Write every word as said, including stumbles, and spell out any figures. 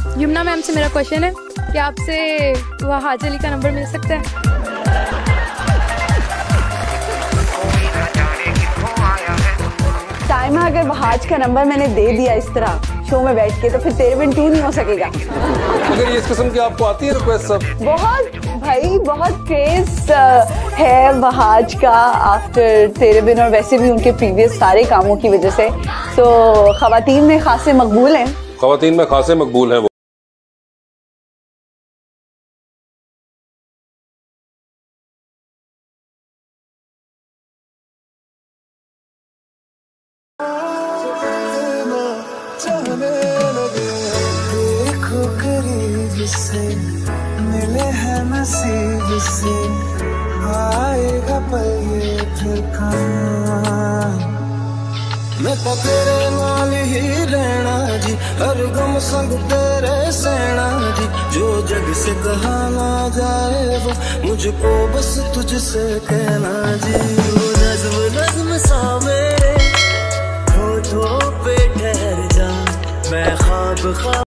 Yamuna ma'am से मेरा question है कि आपसे वहाज अली का नंबर मिल सकता है? टाइम अगर वहाज का नंबर मैंने दे दिया इस तरह शो में बैठ के तो फिर तेरे बिन टू नहीं हो सकेगा। अगर ये इस किस्म की आपको आती है रिक्वेस्ट सब? बहुत भाई बहुत क्रेज है वहाज का आफ्टर तेरे बिन और वैसे भी उनके प्रीवियस सारे कामों की वजह से। तो खवातीन में खासे मकबूल हैं। खवातीन में खासे मकबूल हैं वो। देखो करीब से मिले हैं नसीब से आएगा पल ये फिर कहाँ। मैं तो तेरे नाल ही रहना जी हर गम संग तेरे सहना जी जो जग से कहा ना जाए वो मुझको बस तुझसे कहना जी। वो नज़्म नज़्म सा मेरे होठों पे ठहर जा मैं ख्वाब ख्वाब